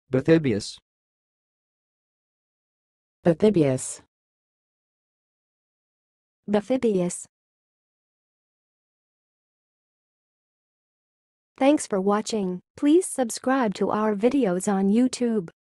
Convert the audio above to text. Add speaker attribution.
Speaker 1: Bathybius.
Speaker 2: Bathybius.
Speaker 3: Bathybius. Thanks for watching. Please subscribe to our videos on YouTube.